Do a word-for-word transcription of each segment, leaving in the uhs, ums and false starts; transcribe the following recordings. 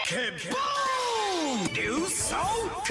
ケボーン流走クー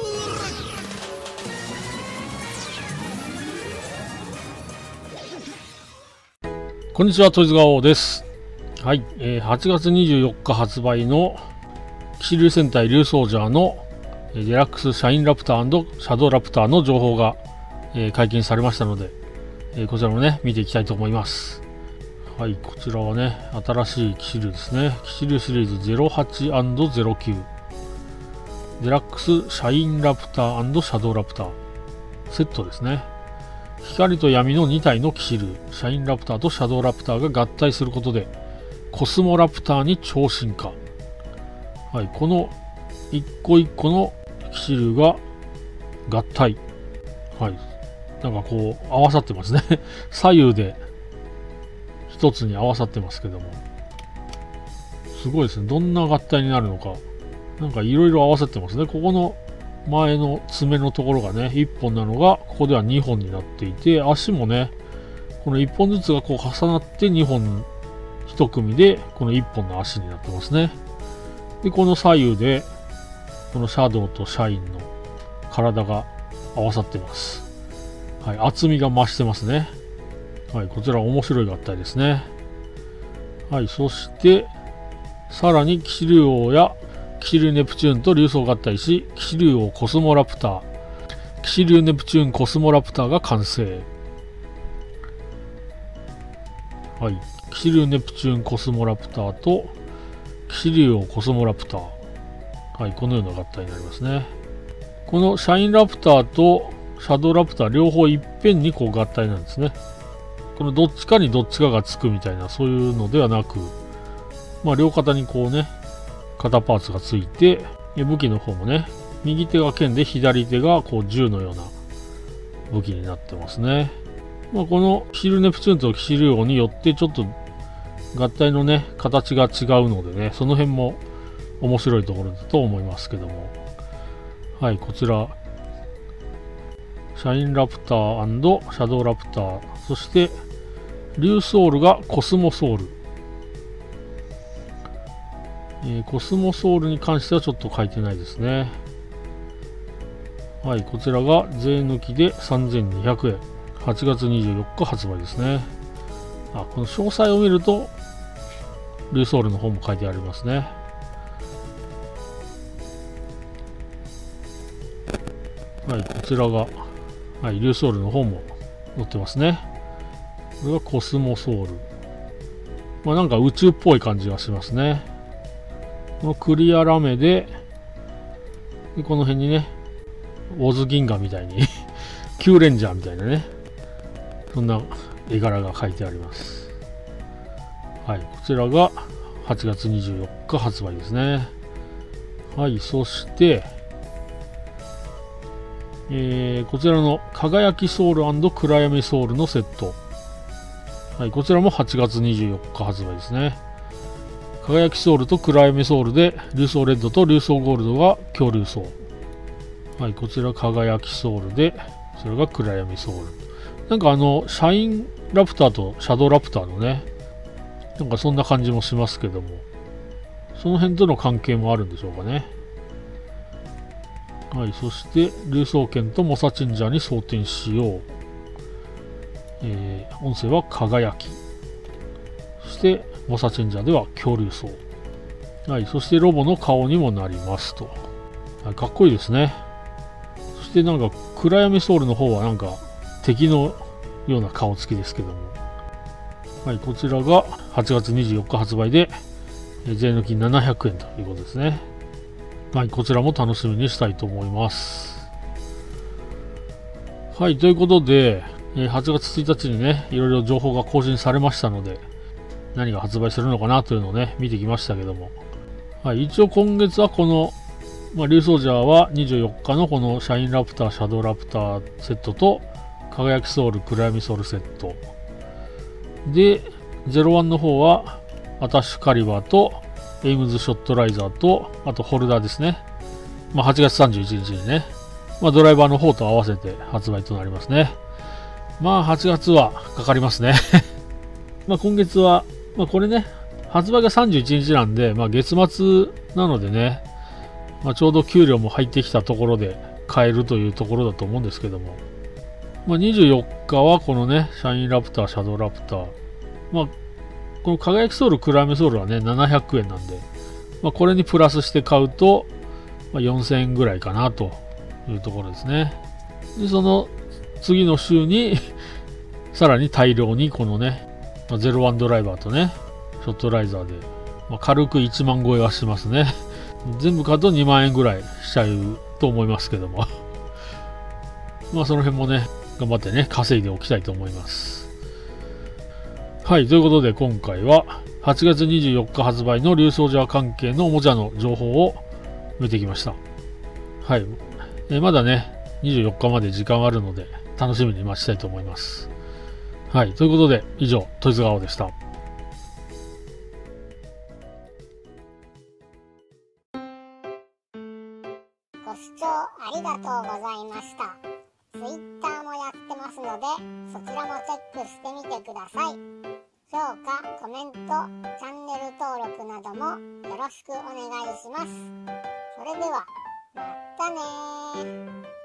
ル。 こんにちは、トイズガオです。はい、えー、はちがつにじゅうよっか発売の騎士流戦隊竜ソージャーのデラックスシャインラプター&シャドウラプターの情報が、えー、解禁されましたので、えー、こちらもね、見ていきたいと思います。はい、こちらはね、新しい騎士流ですね。騎士流シリーズゼロはち&ゼロきゅう。デラックスシャインラプター&シャドウラプター。セットですね。光と闇のに体の騎士流、シャインラプターとシャドウラプターが合体することで、コスモラプターに超進化。はい、この一個一個の騎士流が合体。はい。なんかこう、合わさってますね。左右で一つに合わさってますけども。すごいですね。どんな合体になるのか。なんかいろいろ合わせてますね。ここの前の爪のところがね、いっぽんなのが、ここではにほんになっていて、足もね、このいっぽんずつがこう重なってにほん、いち組で、このいっぽんの足になってますね。で、この左右で、このシャドウとシャインの体が合わさってます。はい、厚みが増してますね。はい、こちら面白い合体ですね。はい、そして、さらに騎士竜王や騎士竜ネプチューンと竜装合体し、騎士竜王コスモラプター、騎士竜ネプチューンコスモラプターが完成。はい、騎士竜ネプチューンコスモラプターと騎士竜王コスモラプター。はい、このような合体になりますね。このシャインラプターとシャドウラプター両方いっぺんにこう合体なんですね。このどっちかにどっちかがつくみたいな、そういうのではなく、まあ両肩にこうね、肩パーツがついて、武器の方もね、右手が剣で左手がこう銃のような武器になってますね。まあこの騎士竜ネプチューンと騎士竜王によってちょっと合体のね、形が違うのでね、その辺も面白いところだと思いますけども。はい、こちら、シャインラプター&シャドウラプター、そして、竜ソウルがコスモソウル。えー、コスモソウルに関してはちょっと書いてないですね。はい、こちらが税抜きでさんぜんにひゃくえん。はちがつにじゅうよっか発売ですね。あ、この詳細を見ると、竜ソウルの方も書いてありますね。はい、こちらが、はい、竜ソウルの方も載ってますね。これがコスモソウル。まあなんか宇宙っぽい感じがしますね。このクリアラメで、でこの辺にね、オズ銀河みたいに、キューレンジャーみたいなね、そんな絵柄が書いてあります。はい、こちらがはちがつにじゅうよっか発売ですね。はい、そして、えー、こちらの輝きソウル&暗闇ソウルのセット。はい、こちらもはちがつにじゅうよっか発売ですね。輝きソウルと暗闇ソウルで、竜装レッドと竜装ゴールドが恐竜ソウル。はい、こちら輝きソウルで、それが暗闇ソウル。なんかあの、シャインラプターとシャドウラプターのね、なんかそんな感じもしますけども、その辺との関係もあるんでしょうかね。はい、そして、竜装剣とモサチンジャーに装填しよう。えー、音声は輝き。そして、モサチンジャーでは恐竜層。はい、そしてロボの顔にもなりますと。はい、かっこいいですね。そしてなんか、暗闇ソウルの方はなんか、敵のような顔つきですけども。はい、こちらがはちがつにじゅうよっか発売で、税抜きななひゃくえんということですね。はい、こちらも楽しみにしたいと思います。はい、ということで、はちがつついたちにね、いろいろ情報が更新されましたので、何が発売するのかなというのをね、見てきましたけども。はい、一応今月はこの、まあ、竜ソージャーはにじゅうよっかのこのシャインラプター、シャドウラプターセットと、輝きソウル、暗闇ソウルセット。で、ゼロワンの方は、アタッシュカリバーと、エイムズショットライザーと、あとホルダーですね。まあ、はちがつさんじゅういちにちにね、まあ、ドライバーの方と合わせて発売となりますね。まあ、はちがつはかかりますね。まあ、今月は、まあ、これね、 発売がさんじゅういちにちなんで、まあ、月末なのでね、まあ、ちょうど給料も入ってきたところで買えるというところだと思うんですけども、まあ、にじゅうよっかはこのね、シャインラプター、シャドウラプター、まあ、この輝きソウル、クライムソウルはね、ななひゃくえんなんで、まあ、これにプラスして買うと、まあ、よんせんえんぐらいかなというところですね。で、その次の週にさらに大量にこのね、まあ、ゼロワンドライバーとね、ショットライザーで、まあ、軽くいちまん超えはしますね。全部買うとにまんえんぐらいしちゃうと思いますけども。まあその辺もね、頑張ってね、稼いでおきたいと思います。はい、ということで今回ははちがつにじゅうよっか発売のリュウソウジャー関係のおもちゃの情報を見てきました。はい、えまだね、にじゅうよっかまで時間あるので楽しみに待ちたいと思います。はい、ということで以上、トイズガオでした。 ご視聴ありがとうございました。Twitter もやってますので、そちらもチェックしてみてください。評価、コメント、チャンネル登録などもよろしくお願いします。それでは、またねー。